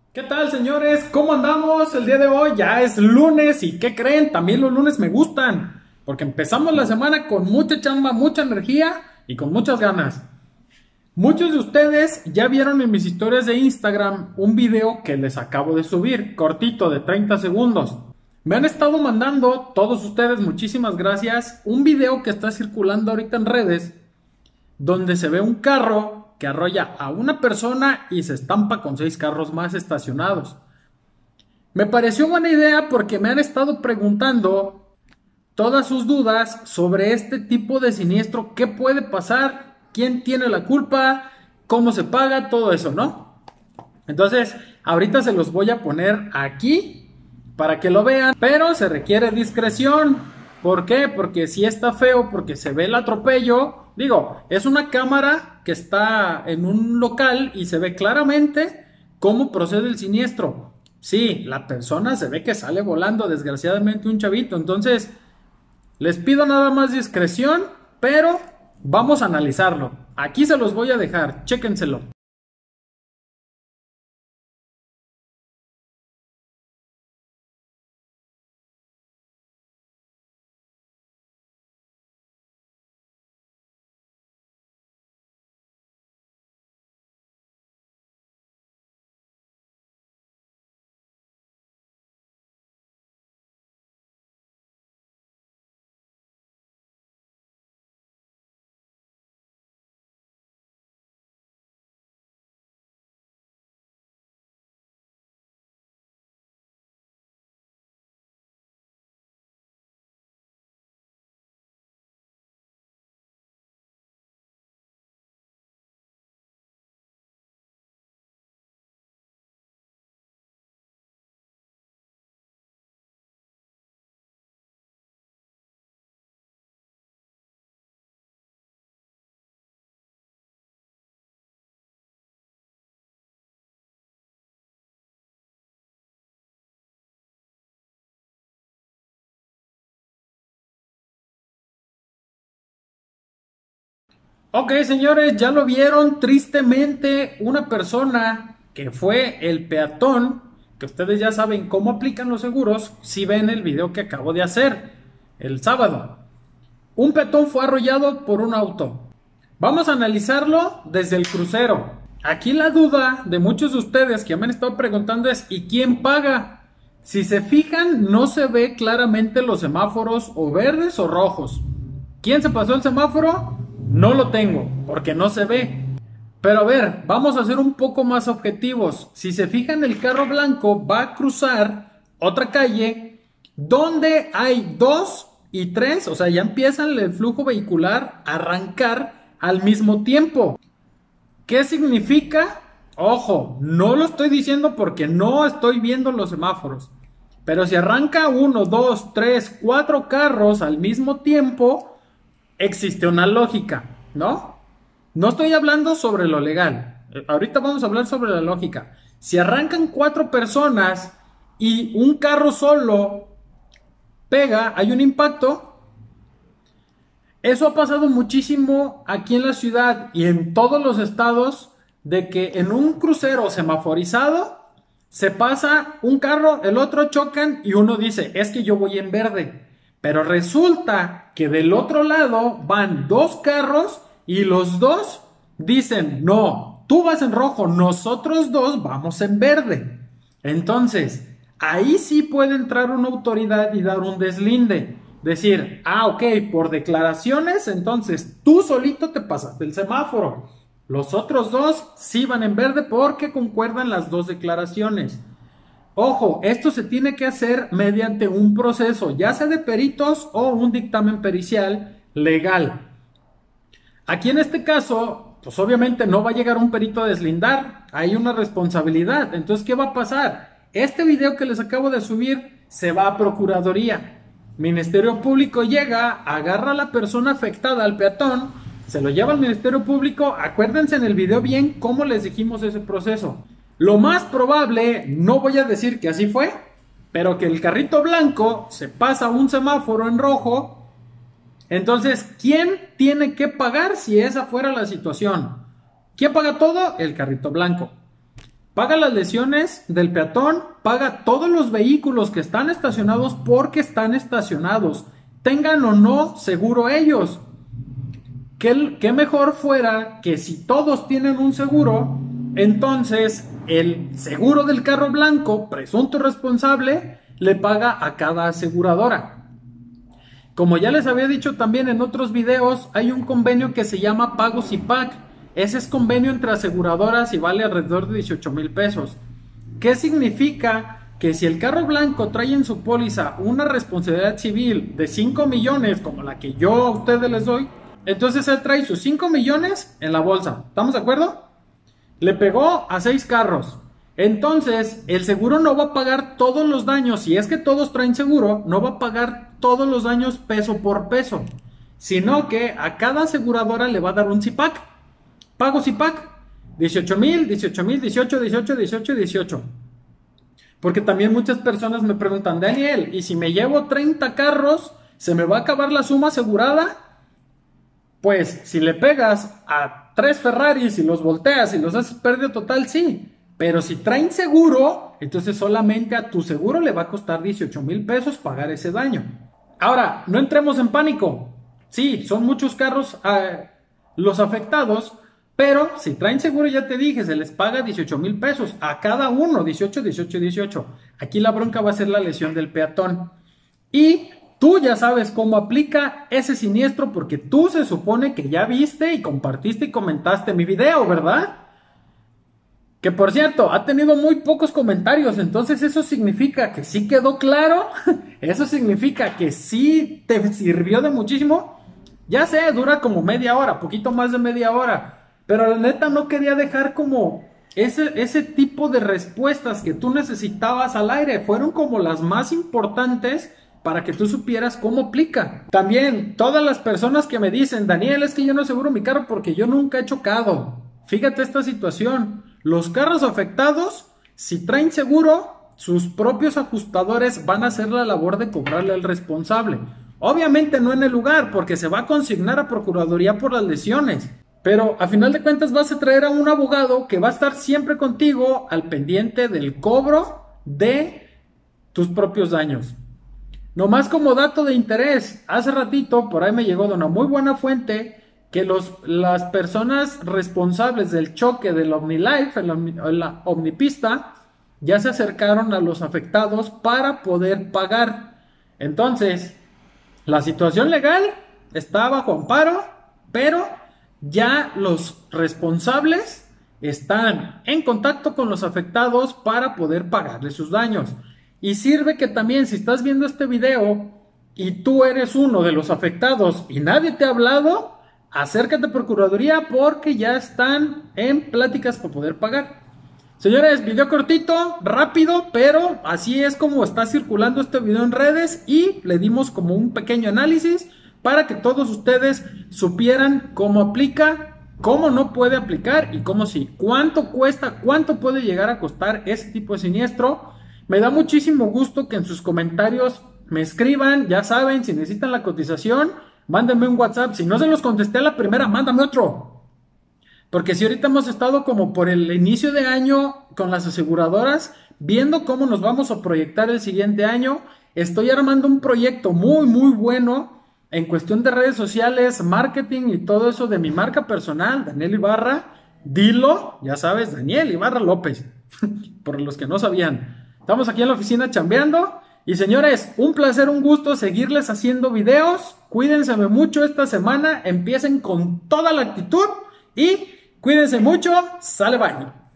¿Qué tal, señores? ¿Cómo andamos el día de hoy? Ya es lunes y ¿qué creen? También los lunes me gustan porque empezamos la semana con mucha chamba, mucha energía y con muchas ganas. Muchos de ustedes ya vieron en mis historias de Instagram un video que les acabo de subir, cortito de 30 segundos. Me han estado mandando, todos ustedes, muchísimas gracias, un video que está circulando ahorita en redes donde se ve un carro que arrolla a una persona y se estampa con 6 carros más estacionados. Me pareció buena idea porque me han estado preguntando todas sus dudas sobre este tipo de siniestro, qué puede pasar, quién tiene la culpa, cómo se paga, todo eso, ¿no? Entonces, ahorita se los voy a poner aquí para que lo vean, pero se requiere discreción. ¿Por qué? Porque si está feo, porque se ve el atropello. Digo, es una cámara que está en un local y se ve claramente cómo procede el siniestro. Sí, la persona se ve que sale volando, desgraciadamente un chavito. Entonces, les pido nada más discreción, pero vamos a analizarlo. Aquí se los voy a dejar, chéquenselo. Ok, señores, ya lo vieron. Tristemente, una persona que fue el peatón, que ustedes ya saben cómo aplican los seguros, si ven el video que acabo de hacer el sábado. Un peatón fue arrollado por un auto. Vamos a analizarlo desde el crucero. Aquí la duda de muchos de ustedes que me han estado preguntando es ¿y quién paga? Si se fijan, no se ve claramente los semáforos o verdes o rojos. ¿Quién se pasó el semáforo? No lo tengo, porque no se ve. Pero a ver, vamos a ser un poco más objetivos. Si se fijan, el carro blanco va a cruzar otra calle donde hay 2 y 3, o sea, ya empiezan el flujo vehicular a arrancar al mismo tiempo. ¿Qué significa? Ojo, no lo estoy diciendo porque no estoy viendo los semáforos. Pero si arranca 1, 2, 3, 4 carros al mismo tiempo, existe una lógica, ¿no? No estoy hablando sobre lo legal. Ahorita vamos a hablar sobre la lógica. Si arrancan 4 personas y un carro solo pega, hay un impacto. Eso ha pasado muchísimo aquí en la ciudad y en todos los estados, de que en un crucero semaforizado se pasa un carro, el otro chocan y uno dice, es que yo voy en verde. Pero resulta que del otro lado van 2 carros y los 2 dicen, no, tú vas en rojo, nosotros 2 vamos en verde. Entonces, ahí sí puede entrar una autoridad y dar un deslinde. Decir, ok, por declaraciones, entonces tú solito te pasaste el semáforo. Los otros 2 sí van en verde porque concuerdan las 2 declaraciones. Ojo, esto se tiene que hacer mediante un proceso, ya sea de peritos o un dictamen pericial legal. Aquí en este caso, pues obviamente no va a llegar un perito a deslindar, hay una responsabilidad. Entonces, ¿qué va a pasar? Este video que les acabo de subir se va a Procuraduría. Ministerio Público llega, agarra a la persona afectada, al peatón, se lo lleva al Ministerio Público. Acuérdense en el video bien cómo les dijimos ese proceso. Lo más probable, no voy a decir que así fue, pero que el carrito blanco se pasa un semáforo en rojo. Entonces, ¿quién tiene que pagar si esa fuera la situación? ¿Quién paga todo? El carrito blanco. paga las lesiones del peatón, paga todos los vehículos que están estacionados porque están estacionados, tengan o no seguro ellos. ¿Qué mejor fuera que si todos tienen un seguro, entonces el seguro del carro blanco, presunto responsable, le paga a cada aseguradora? Como ya les había dicho también en otros videos, hay un convenio que se llama Pagos IPAC. Ese es convenio entre aseguradoras y vale alrededor de 18,000 pesos. ¿Qué significa? Que si el carro blanco trae en su póliza una responsabilidad civil de 5 millones, como la que yo a ustedes les doy, entonces él trae sus 5 millones en la bolsa. ¿Estamos de acuerdo? Le pegó a 6 carros. Entonces, el seguro no va a pagar todos los daños. Si es que todos traen seguro, no va a pagar todos los daños peso por peso, sino que a cada aseguradora le va a dar un CIPAC. Pagos CIPAC, 18,000, 18,000, 18, 18, 18, 18. Porque también muchas personas me preguntan, Daniel, ¿y si me llevo 30 carros, se me va a acabar la suma asegurada? Pues si le pegas a 3 Ferraris y los volteas y los haces pérdida total, sí. Pero si traen seguro, entonces solamente a tu seguro le va a costar 18,000 pesos pagar ese daño. Ahora, no entremos en pánico. Sí, son muchos carros los afectados, pero si traen seguro, ya te dije, se les paga 18,000 pesos a cada uno, 18, 18, 18. Aquí la bronca va a ser la lesión del peatón. Y tú ya sabes cómo aplica ese siniestro porque tú se supone que ya viste y compartiste y comentaste mi video, ¿verdad? Que por cierto, ha tenido muy pocos comentarios, entonces eso significa que sí quedó claro, eso significa que sí te sirvió de muchísimo. Ya sé, dura como media hora, poquito más de media hora, pero la neta no quería dejar como ese tipo de respuestas que tú necesitabas al aire, fueron como las más importantes para que tú supieras cómo aplica. También, todas las personas que me dicen, Daniel, es que yo no aseguro mi carro porque yo nunca he chocado. Fíjate esta situación. Los carros afectados, si traen seguro, sus propios ajustadores van a hacer la labor de cobrarle al responsable. Obviamente no en el lugar, porque se va a consignar a Procuraduría por las lesiones. Pero a final de cuentas vas a traer a un abogado que va a estar siempre contigo al pendiente del cobro de tus propios daños. Nomás como dato de interés, hace ratito por ahí me llegó de una muy buena fuente que las personas responsables del choque del OmniLife, en la Omnipista, ya se acercaron a los afectados para poder pagar. Entonces, la situación legal está bajo amparo, pero ya los responsables están en contacto con los afectados para poder pagarles sus daños. Y sirve que también si estás viendo este video y tú eres uno de los afectados y nadie te ha hablado, acércate a Procuraduría porque ya están en pláticas para poder pagar. Señores, video cortito, rápido, pero así es como está circulando este video en redes y le dimos como un pequeño análisis para que todos ustedes supieran cómo aplica, cómo no puede aplicar y cómo sí. Cuánto cuesta, cuánto puede llegar a costar ese tipo de siniestro. Me da muchísimo gusto que en sus comentarios me escriban, ya saben, si necesitan la cotización, mándenme un WhatsApp. Si no se los contesté a la primera, mándame otro. Porque si ahorita hemos estado como por el inicio de año con las aseguradoras, viendo cómo nos vamos a proyectar el siguiente año, estoy armando un proyecto muy, muy bueno en cuestión de redes sociales, marketing y todo eso de mi marca personal, Daniel Ibarra. Dilo, ya sabes, Daniel Ibarra López, por los que no sabían. Estamos aquí en la oficina chambeando. Y señores, un placer, un gusto seguirles haciendo videos. Cuídense mucho esta semana. Empiecen con toda la actitud. Y cuídense mucho. Sale, bye.